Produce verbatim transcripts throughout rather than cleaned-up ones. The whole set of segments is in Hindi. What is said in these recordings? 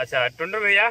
अच्छा टुंडू भैया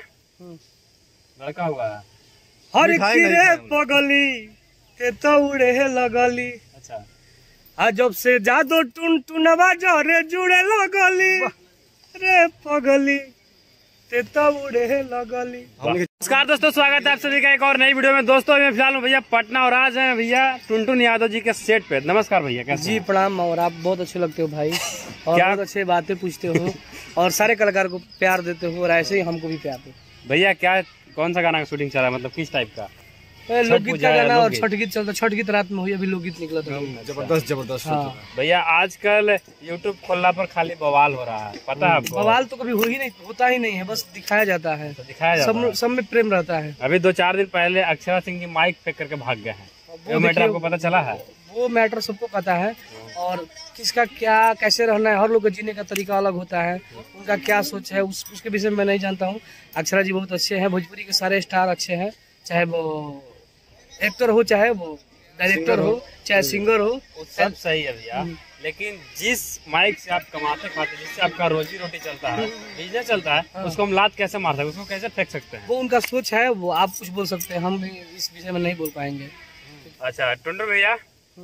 लड़का हुआ है हर किरे पगली ते तो उड़े लगली। अच्छा आ जब से जादो टुन टुनवा जरे जुड़े लगली रे पगली ते तो उड़े लगली। नमस्कार दोस्तों, स्वागत है आप सभी का एक और नई वीडियो में। दोस्तों मैं फिलहाल हूँ भैया पटना और आज हैं भैया टुनटुन यादव जी के सेट पे। नमस्कार भैया, कैसे जी प्रणाम। और आप बहुत अच्छे लगते हो भाई और क्या? बहुत अच्छे बातें पूछते हो और सारे कलाकार को प्यार देते हो और ऐसे ही हमको भी प्यार दो भैया। क्या कौन सा गाना का शूटिंग चल रहा है, मतलब किस टाइप का? लोकगीत का गाना और छठ गीत चलता। छठ गीत रात में हुई, अभी लोकगीत निकला था। जबरदस्त जबरदस्त हाँ। भैया आजकल यूट्यूब खोलना पर खाली बवाल हो रहा है, पता है आपको? बवाल तो कभी हो ही नहीं, होता ही नहीं है, बस दिखाया जाता है। तो दिखाया जाता सब है। सब में प्रेम रहता है। अभी दो चार दिन पहले अक्षरा सिंह जी माइक फेंक करके भाग गए हैं, वो मैटर आपको पता चला है? वो मैटर सबको पता है और किसका क्या कैसे रहना है, हर लोग का जीने का तरीका अलग होता है, उनका क्या सोच है उस, उसके विषय में मैं नहीं जानता हूँ। अक्षरा जी बहुत अच्छे हैं, भोजपुरी के सारे स्टार अच्छे हैं, चाहे वो एक्टर हो, चाहे वो डायरेक्टर हो, चाहे सिंगर हो, वो सब सही है भैया। लेकिन जिस माइक से आप कमाते खाते, जिससे आपका रोजी रोटी चलता है, बिजनेस चलता है, उसको हम लात कैसे मार सकते हैं, उसको कैसे फेंक सकते हैं? वो उनका सोच है, वो आप कुछ बोल सकते हैं, हम भी इस विषय में नहीं बोल पाएंगे। अच्छा टुंडू भैया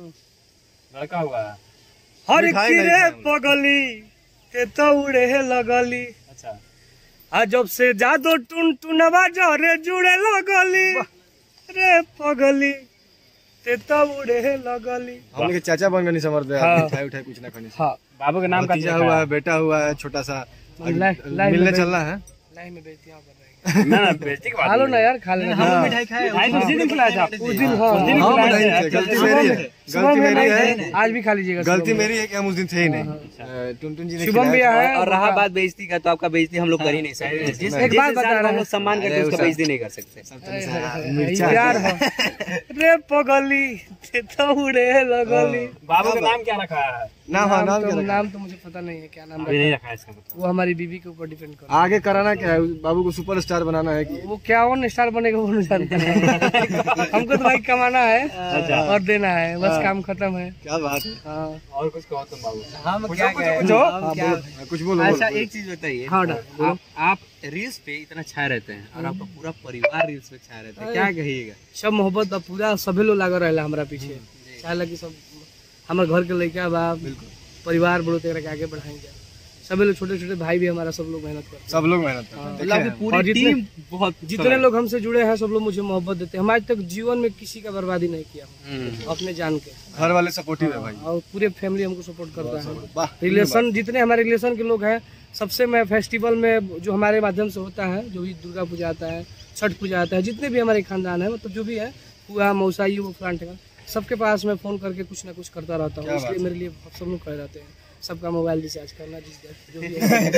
लड़का हुआ है हर किरे पगली ते तो उड़े लगली। अच्छा आ जब से जादो टुन टुनवा जरे जुड़े लगली रे पगली ते तो उड़े लगली। हमने के चाचा बन गए समझ हाँ। उठाए उठाए कुछ ना खाने से। हाँ बाबू के नाम का भतीजा हुआ है, बेटा हुआ है, छोटा सा लाइ- लाइ मिलने में चलना है। लाइन में बेइज्जती आप कर रहे हैं। ना ना बेइज्जती की बात खा लो नहीं ना है। यार, खा लेना। हाँ। मिठाई खाए मिठाई तो उसी दिन खिलाया था आपको। उस दिन। हाँ उस दिन हाँ, खिलाया नहीं था। थे, गलती मेरी है, गलती मेरी है, आज भी खा लीजिएगा। गलती मेरी है कि हम उस दिन थे ही नहीं। टुनटुन जी ने शुभम भैया है। और रहा बात बेइज्जती का, तो आपका बेइज्जती हम लोग कर ही नहीं सकते। जिस एक बात बता रहा हम लोग सम्मान करते हैं उसका बेइज्जती नहीं कर सकते। यार रे पगली ते तो उड़े लगली। बाबू का नाम क्या रखा है? नाम हाँ, नाम तो, क्या रखा? नाम तो मुझे पता नहीं है क्या नाम अभी नहीं रखा। रखा है इसका मतलब। वो हमारी बीवी के ऊपर डिपेंड करता आगे कराना क्या है, बाबू को सुपरस्टार बनाना है कि है। वो क्या और स्टार बनेगा वो नहीं जानते हैं। हमको तो भाई कमाना है और देना है, बस काम खत्म है। क्या बात है। हाँ और कुछ कहो तुम बाबू। हम क्या कहें? जो हाँ, बोलो, कुछ बोलो अच्छा बोलो। एक चीज बताइए, हाँ, डा- आप, आप रील्स पे इतना छाए रहते हैं और आपका पूरा परिवार रील्स पे छाए रहते हैं, क्या कहिएगा? सब मोहब्बत बा, पूरा सभी लोग लागल रहेला हमरा पीछे। चाहे कि सब हमारे घर के लड़का बा, परिवार बड़ो तेरा के आगे बढ़ाएंगे। सभी लोग, छोटे छोटे भाई भी हमारा, सब लोग मेहनत करते हैं। सब लोग मेहनत करते हैं। देखे हैं। और पूरी जितने- टीम बहुत जितने लोग हमसे जुड़े हैं सब लोग मुझे मोहब्बत देते हैं। हम आज तक जीवन में किसी का बर्बादी नहीं किया हूं, अपने जान के। घर वाले सपोर्टिव है भाई। और पूरे फैमिली हमको सपोर्ट करता है। वाह, रिलेशन जितने हमारे रिलेशन के लोग हैं, सबसे मैं फेस्टिवल में जो हमारे माध्यम से होता है, जो भी दुर्गा पूजा आता है, छठ पूजा आता है, जितने भी हमारे खानदान है, मतलब जो भी है, हुआ मौसा ये वो फ्रंट का, सबके पास मैं फोन करके कुछ ना कुछ करता रहता हूँ। इसलिए मेरे लिए सब लोग खड़े रहते हैं। सबका मोबाइल रिचार्ज करना, जिस जो भी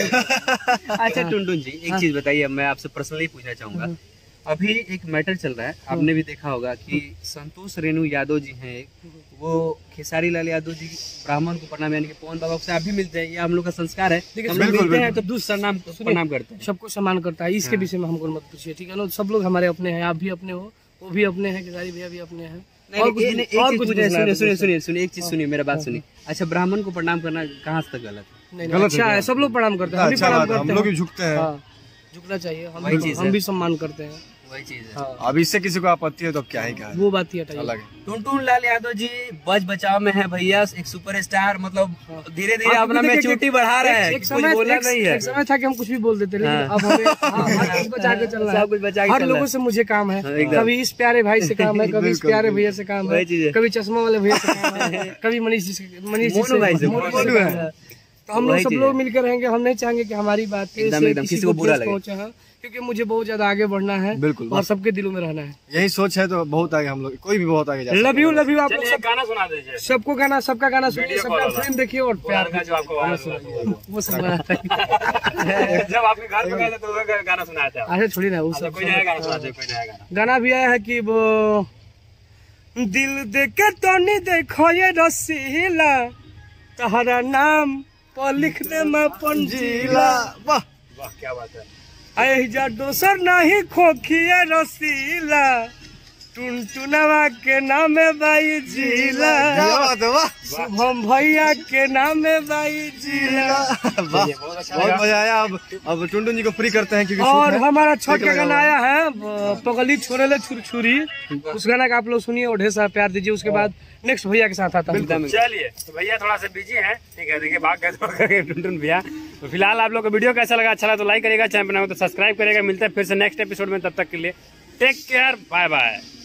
है। अच्छा टुनटुन जी एक चीज बताइए, मैं आपसे पर्सनली पूछना चाहूंगा। अभी एक मैटर चल रहा है, आपने भी देखा होगा कि संतोष रेणु यादव जी हैं, वो खेसारी लाल यादव जी ब्राह्मण को प्रणाम, यानी कि पवन बाबा से आप भी मिलते हैं, ये हम लोग का संस्कार है। हम लोग मिलते हैं तो दूसरा नाम प्रणाम करते हैं। सबको सम्मान करता है, इसके विषय में हमको मत पूछिए, ठीक है ना? सब लोग हमारे अपने हैं, आप भी अपने हो, वो भी अपने हैं, खेसारी भैया भी अपने हैं। नहीं, और नहीं, कुछ- एक- एक और चीज कुछ मुझे- पूछना है सुनिए तो सुनिए पूछिए। सुनिए सुनिए एक चीज सुनिए, मेरा बात सुनिए। अच्छा ब्राह्मण को प्रणाम करना कहाँ तक गलत है? नहीं, नहीं, अच्छा है, सब लोग प्रणाम करते हैं, हम भी अच्छा प्रणाम बात है, हम करते लोग हैं। भी झुकते हैं। हाँ, झुकना चाहिए, हम वही भी चीज़ हम है। भी सम्मान करते हैं। वही चीज है। हाँ, अब इससे किसी को आपत्ति है तो अब क्या ही कहा वो बात ही हटाइए। अलग है। टुनटुन लाल यादव जी बच बचाव में है भैया, एक सुपरस्टार, मतलब धीरे धीरे हाँ, अपना देखिए, मैच्योरिटी बढ़ा रहे हैं। एक कुछ समय बोला एक, नहीं है, एक समय था कि हम कुछ भी बोल देते, लेकिन हाँ। अब हमें हाँ, हर चीज बचा के चलना है। सब कुछ बचा के हर चलना लोगों है। से मुझे काम है, हाँ, एकदम। कभी इस प्यारे भाई से काम है, कभी इस प्यारे भैया से काम है, वही चीज़ है। कभी चश्मा वाले भैया से काम है, कभी मनीष जी से, मनीष जी मोनू भाई से, मोनू मोनू से है। काम है। तो हम लोग वही सब चीज़ लोग है। मिलकर रहेंगे। हम नहीं चाहेंगे कि हमारी बातें एकदम, से एकदम, किसी किसी को को बुरा ठेस लगे। पहुंचे, हाँ, क्योंकि मुझे बहुत ज्यादा आगे बढ़ना है बिल्कुल, और सबके दिलों में रहना है। यही सोच है तो बहुत आगे हम लोग, कोई भी बहुत आगे जा सकता है। लव यू लव यू आप लोग चलिए सब, एक गाना सुना दीजिए। सबको गाना, सबका गाना सुनिए, वीडियो सबका कॉल वाला। फिल्म देखिए और प्यार का जो आपको वायरल हुआ था। वो सब गाना। जब आपके घर पे गए थे तो वो गाना सुनाया था। अच्छा छोड़ी ना, वो अच्छा, सब कोई नया गाना सुना दे, कोई नया गाना। गाना भी आया है कि वो दिल देके तो नहीं देखो ये रसीला, तहरा नाम पर लिख दे मैं पंजीला। वाह वाह क्या बात है। ऐजा दोसर नहीं खोखिए रसीला, टुनटुनवा के नाम है बाई जिला, क्या बात है, वाह शुभम भैया के नाम है बाई जिला। वाह, बहुत अच्छा बहुत लगा। मजा आया। अब अब टुनटुन जी को फ्री करते हैं क्योंकि और शूट है। हमारा छठ का लगा गाना हुआ है। आया है ब- पगली छोड़े ले छुर छुरी, उस गाना का आप लोग सुनिए और ढेर सारा प्यार दीजिए। उसके बाद नेक्स्ट भैया के साथ आता है। चलिए तो भैया थोड़ा सा बिजी है, ठीक है, देखिए भाग गए दौड़ करके टुनटुन भैया। तो फिलहाल आप लोग को वीडियो कैसा लगा, अच्छा लगा तो लाइक करिएगा, चैनल पर नया हो तो सब्सक्राइब करिएगा। मिलते हैं फिर से नेक्स्ट एपिसोड में, तब तक के लिए टेक केयर, बाय बाय।